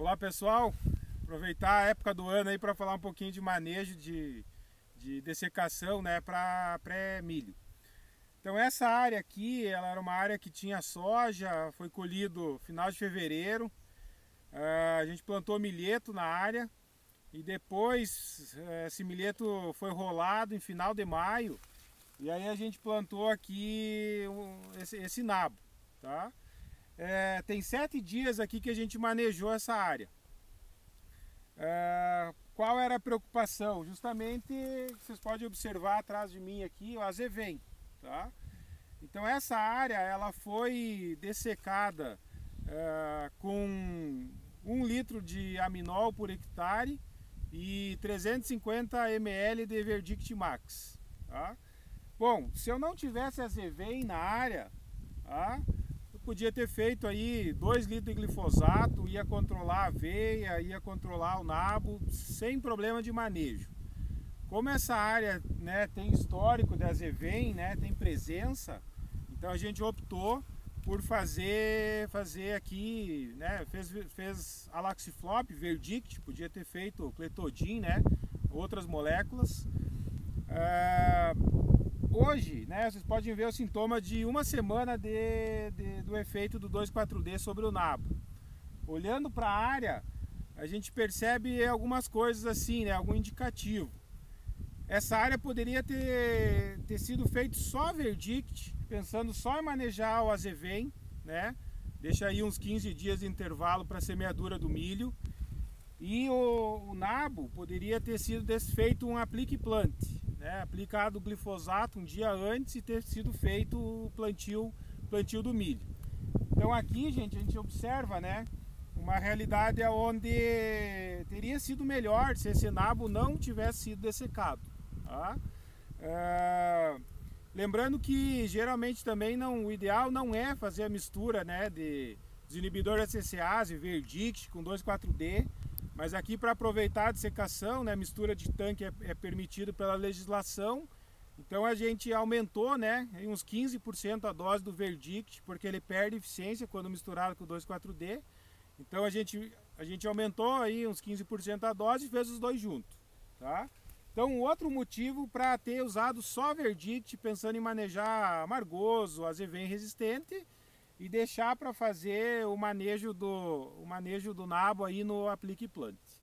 Olá pessoal, aproveitar a época do ano aí para falar um pouquinho de manejo de dessecação, né, para pré-milho. Então essa área aqui, ela era uma área que tinha soja, foi colhido final de fevereiro, a gente plantou milheto na área e depois esse milheto foi rolado em final de maio e aí a gente plantou aqui esse nabo, tá? Tem 7 dias aqui que a gente manejou essa área. Qual era a preocupação? Justamente, vocês podem observar atrás de mim aqui o azevém, tá? Então essa área ela foi dessecada com 1 litro de aminol por hectare e 350 ml de Verdict Max, tá? Bom, se eu não tivesse azevém na área, tá? Eu podia ter feito aí 2 litros de glifosato, ia controlar a aveia, ia controlar o nabo, sem problema de manejo. Como essa área, né, tem histórico de azevém, né, tem presença, então a gente optou por fazer aqui, né, fez Alaxiflop, Verdict, podia ter feito Clethodim, né, outras moléculas. Hoje, né, vocês podem ver o sintoma de 1 semana do efeito do 2,4-D sobre o nabo. Olhando para a área, a gente percebe algumas coisas assim, né, algum indicativo. Essa área poderia ter sido feito só Verdict, pensando só em manejar o azevém, né? Deixa aí uns 15 dias de intervalo para a semeadura do milho. E o nabo poderia ter sido feito um aplique plante, né? Aplicado o glifosato um dia antes e ter sido feito o plantio do milho. Então aqui, gente, a gente observa, né, uma realidade onde teria sido melhor se esse nabo não tivesse sido dessecado, tá? Lembrando que geralmente também o ideal não é fazer a mistura, né, de desinibidor de CCase, Verdict com 2,4-D, mas aqui para aproveitar a dessecação, né, a mistura de tanque é permitido pela legislação. Então a gente aumentou, né, em uns 15% a dose do Verdict, porque ele perde eficiência quando misturado com o 2,4-D. Então a gente aumentou aí uns 15% a dose e fez os dois juntos, tá? Então outro motivo para ter usado só Verdict, pensando em manejar amargoso, azevém resistente, e deixar para fazer o manejo do nabo aí no aplique plante.